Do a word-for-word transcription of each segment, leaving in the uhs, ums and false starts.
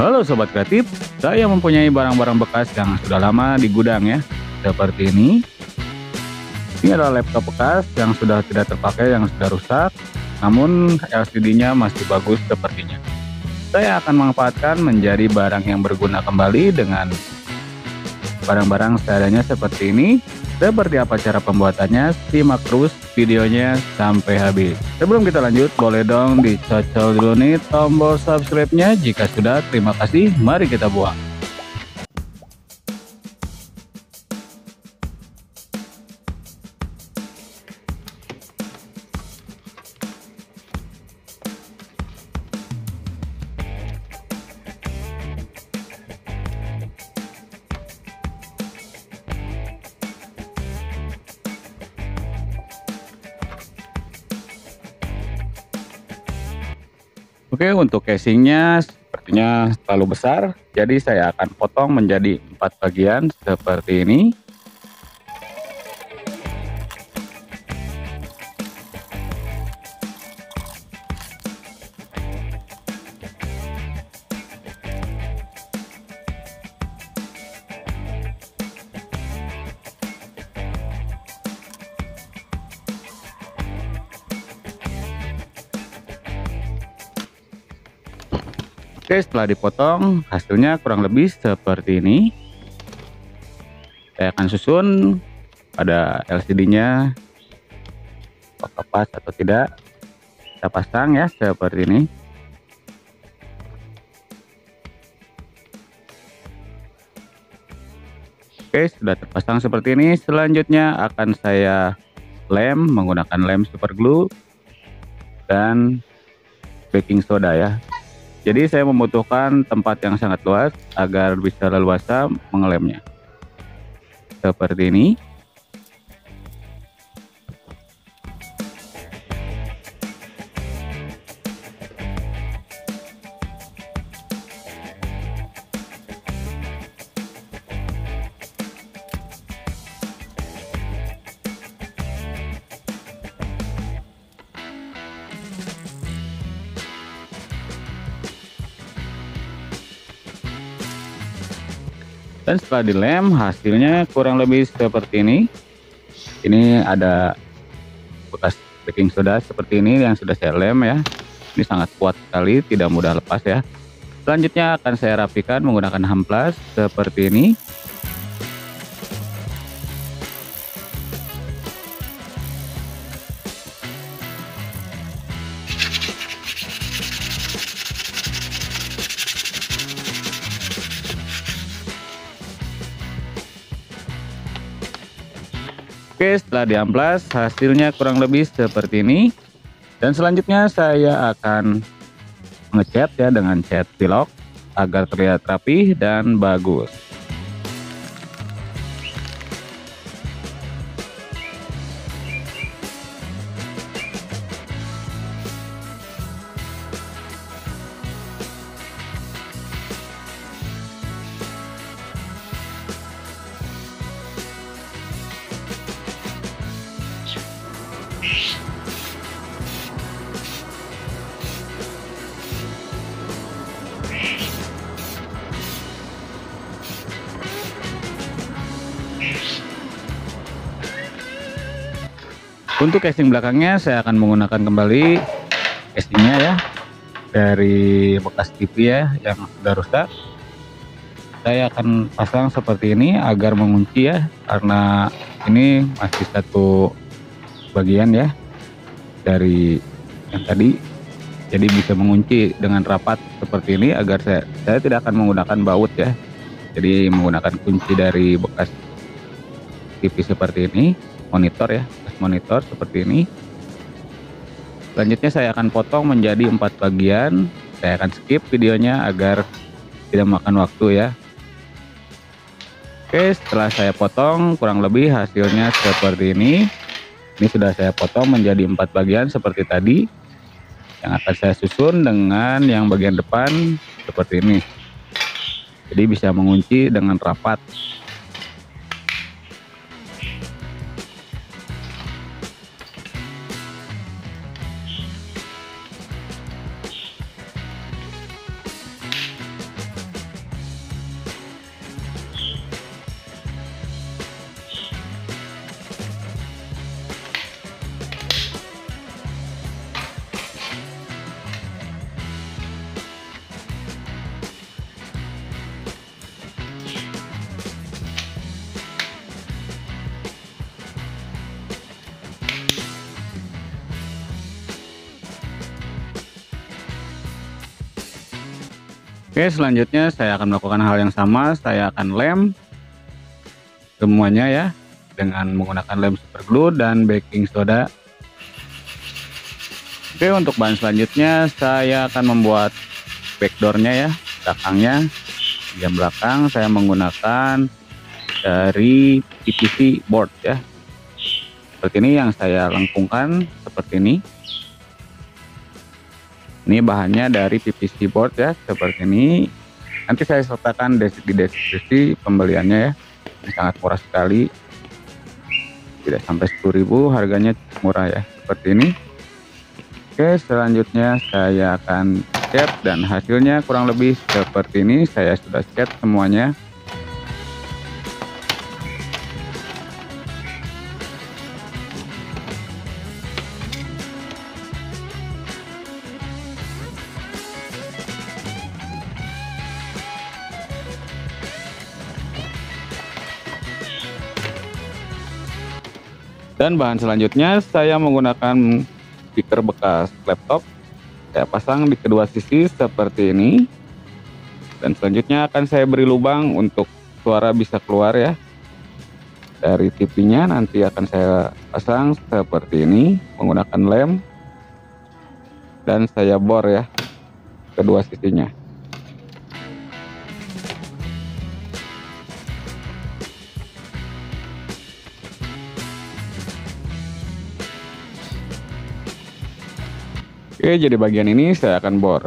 Halo Sobat Kreatif, saya mempunyai barang-barang bekas yang sudah lama di gudang ya. Seperti ini. Ini adalah laptop bekas yang sudah tidak terpakai, yang sudah rusak, namun L C D-nya masih bagus sepertinya. Saya akan memanfaatkan menjadi barang yang berguna kembali dengan barang-barang seadanya seperti ini. Seperti apa cara pembuatannya? Simak terus videonya sampai habis. Sebelum kita lanjut, boleh dong dicocol dulu nih tombol subscribe-nya. Jika sudah, terima kasih. Mari kita buang. Oke, untuk casingnya sepertinya terlalu besar, jadi saya akan potong menjadi empat bagian seperti ini. Oke, setelah dipotong hasilnya kurang lebih seperti ini. Saya akan susun pada L C D-nya apakah pas atau tidak. Kita pasang ya seperti ini. Oke, sudah terpasang seperti ini. Selanjutnya akan saya lem menggunakan lem super glue dan baking soda ya. Jadi saya membutuhkan tempat yang sangat luas agar bisa leluasa mengelemnya. Seperti ini. Dan setelah dilem hasilnya kurang lebih seperti ini. Ini ada bekas baking soda seperti ini yang sudah saya lem ya. Ini sangat kuat sekali, tidak mudah lepas ya. Selanjutnya akan saya rapikan menggunakan hamplas seperti ini. Oke, setelah diamplas hasilnya kurang lebih seperti ini. Dan selanjutnya saya akan ngecat ya dengan cat pilok agar terlihat rapi dan bagus. Untuk casing belakangnya saya akan menggunakan kembali casingnya ya dari bekas T V ya yang sudah rusak. Saya akan pasang seperti ini agar mengunci ya, karena ini masih satu bagian ya dari yang tadi, jadi bisa mengunci dengan rapat seperti ini agar saya, saya tidak akan menggunakan baut ya, jadi menggunakan kunci dari bekas T V seperti ini, monitor ya, monitor seperti ini. Selanjutnya saya akan potong menjadi empat bagian. Saya akan skip videonya agar tidak makan waktu ya. Oke, setelah saya potong kurang lebih hasilnya seperti ini. Ini sudah saya potong menjadi empat bagian seperti tadi, yang akan saya susun dengan yang bagian depan seperti ini, jadi bisa mengunci dengan rapat. Oke, selanjutnya saya akan melakukan hal yang sama. Saya akan lem semuanya ya dengan menggunakan lem super glue dan baking soda. Oke, untuk bahan selanjutnya saya akan membuat backdoornya ya, belakangnya. Bagian belakang saya menggunakan dari P V C board ya, seperti ini yang saya lengkungkan seperti ini. Ini bahannya dari P V C board ya, seperti ini. Nanti saya sertakan di deskripsi pembeliannya ya. Ini sangat murah sekali, tidak sampai sepuluh ribu, harganya murah ya, seperti ini. Oke, selanjutnya saya akan cat dan hasilnya kurang lebih seperti ini. Saya sudah cat semuanya. Dan bahan selanjutnya saya menggunakan speaker bekas laptop. Saya pasang di kedua sisi seperti ini. Dan selanjutnya akan saya beri lubang untuk suara bisa keluar ya. Dari T V-nya nanti akan saya pasang seperti ini menggunakan lem. Dan saya bor ya kedua sisinya. Oke, jadi bagian ini saya akan bor.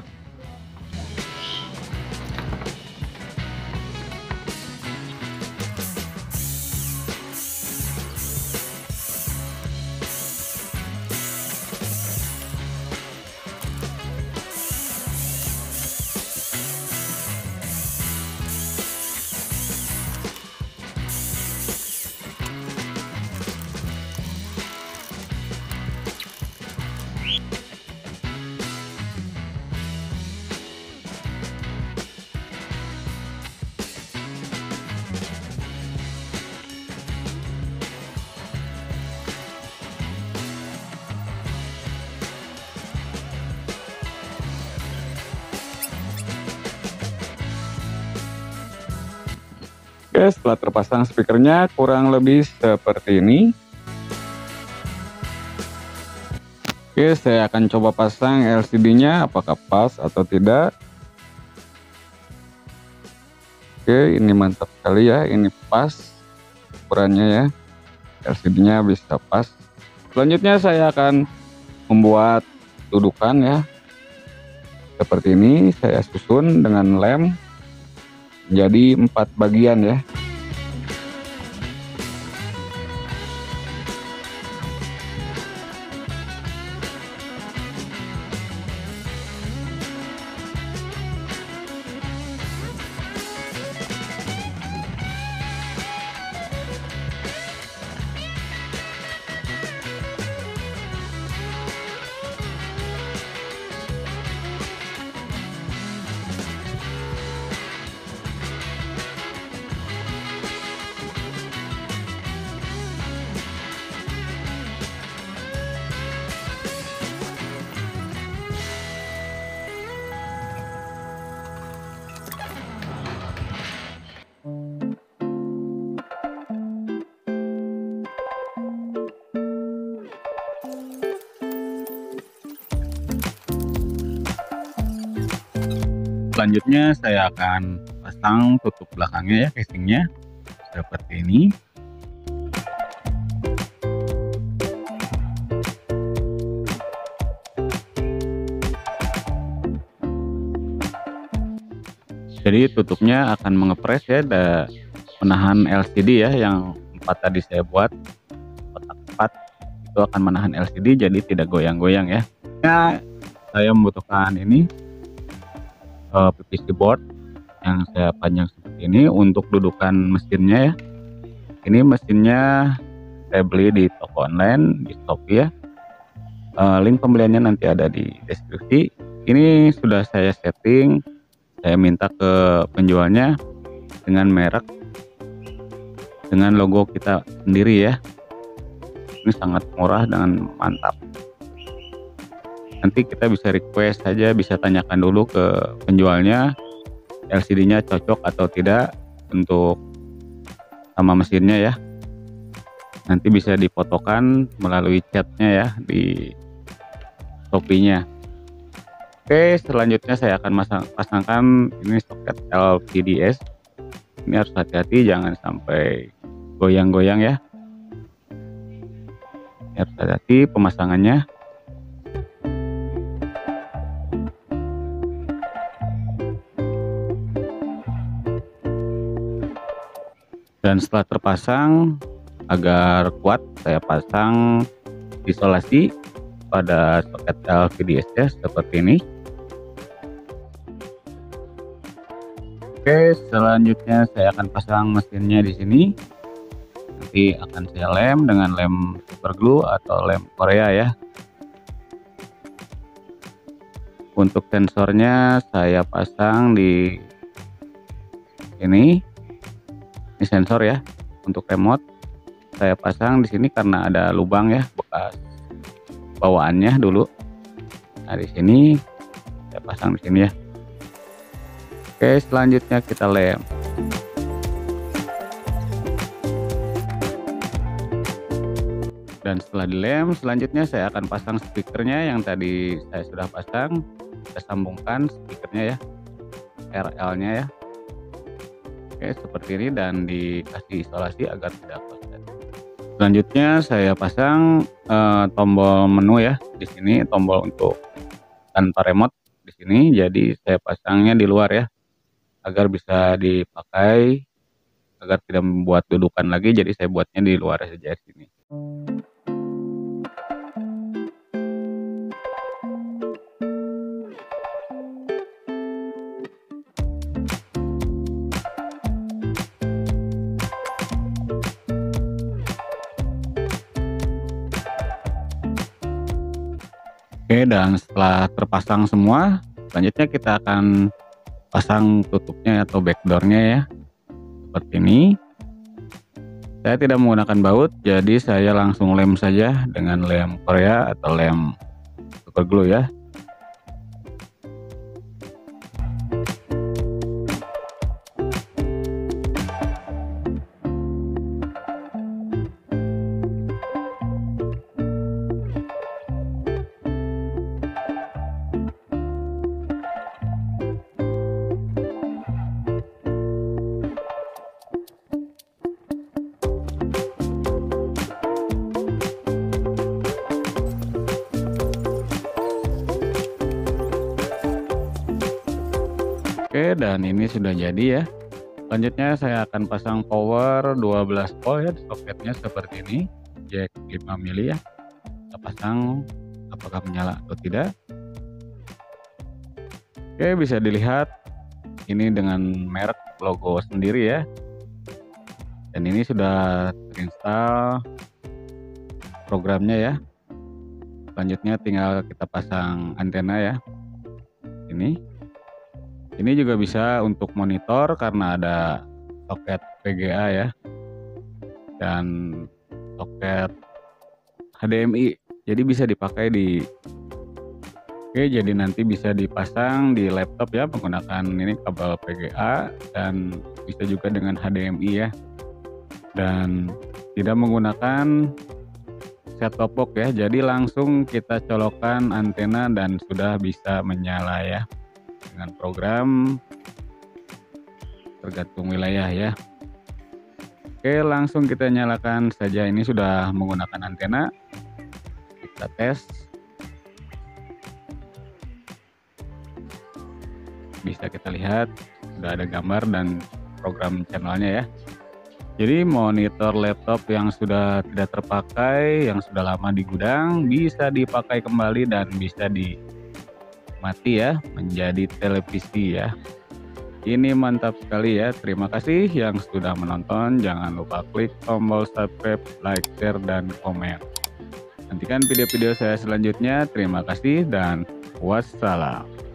Oke, setelah terpasang speakernya kurang lebih seperti ini. Oke, saya akan coba pasang L C D-nya apakah pas atau tidak. Oke, ini mantap sekali ya, ini pas ukurannya ya. L C D-nya bisa pas. Selanjutnya saya akan membuat dudukan ya. Seperti ini saya susun dengan lem jadi empat bagian ya. Selanjutnya saya akan pasang tutup belakangnya ya, casingnya seperti ini. Jadi tutupnya akan mengepres ya, ada menahan L C D ya, yang empat tadi saya buat kotak empat itu akan menahan L C D jadi tidak goyang-goyang ya. Nah, saya membutuhkan ini P V C board yang saya panjang seperti ini untuk dudukan mesinnya ya. Ini mesinnya saya beli di toko online di Shopee ya. Uh, link pembeliannya nanti ada di deskripsi. Ini sudah saya setting, saya minta ke penjualnya dengan merek, dengan logo kita sendiri ya. Ini sangat murah dan mantap. Nanti kita bisa request saja, bisa tanyakan dulu ke penjualnya L C D-nya cocok atau tidak untuk sama mesinnya ya. Nanti bisa difotokan melalui chatnya ya di Shopee-nya. Oke, selanjutnya saya akan masang, pasangkan ini soket L V D S. Ini harus hati-hati, jangan sampai goyang-goyang ya. Ini harus hati-hati pemasangannya. Dan setelah terpasang, agar kuat, saya pasang isolasi pada soket L V D S-nya seperti ini. Oke, selanjutnya saya akan pasang mesinnya di sini. Nanti akan saya lem dengan lem super glue atau lem Korea ya. Untuk sensornya saya pasang di ini. Ini sensor ya. Untuk remote saya pasang di sini karena ada lubang ya, bekas bawaannya dulu. Nah, di sini saya pasang di sini ya. Oke, selanjutnya kita lem. Dan setelah dilem, selanjutnya saya akan pasang speakernya yang tadi saya sudah pasang. Kita sambungkan speakernya ya, R L-nya ya. Oke, seperti ini, dan dikasih isolasi agar tidak korslet. Selanjutnya saya pasang eh, tombol menu ya di sini, tombol untuk tanpa remote di sini. Jadi saya pasangnya di luar ya, agar bisa dipakai, agar tidak membuat dudukan lagi. Jadi saya buatnya di luar saja sini. Oke, dan setelah terpasang semua, selanjutnya kita akan pasang tutupnya atau backdoornya ya, seperti ini. Saya tidak menggunakan baut, jadi saya langsung lem saja dengan lem Korea atau lem super glue ya. Oke, dan ini sudah jadi ya. Selanjutnya saya akan pasang power dua belas volt ya, soketnya seperti ini, jack lima mili ya. Kita pasang apakah menyala atau tidak. Oke, bisa dilihat ini dengan merek logo sendiri ya. Dan ini sudah terinstall programnya ya. Selanjutnya tinggal kita pasang antena ya. Ini. Ini juga bisa untuk monitor karena ada soket V G A ya, dan soket H D M I. Jadi bisa dipakai di Oke, jadi nanti bisa dipasang di laptop ya menggunakan ini kabel V G A, dan bisa juga dengan H D M I ya. Dan tidak menggunakan set top box ya. Jadi langsung kita colokkan antena dan sudah bisa menyala ya. Dengan program tergantung wilayah ya. Oke, langsung kita nyalakan saja. Ini sudah menggunakan antena. Kita tes. Bisa kita lihat sudah ada gambar dan program channelnya ya. Jadi monitor laptop yang sudah tidak terpakai, yang sudah lama di gudang, bisa dipakai kembali dan bisa di mati ya, menjadi televisi ya. Ini mantap sekali ya. Terima kasih yang sudah menonton. Jangan lupa klik tombol subscribe, like, share, dan komen. Nantikan video-video saya selanjutnya. Terima kasih dan wassalam.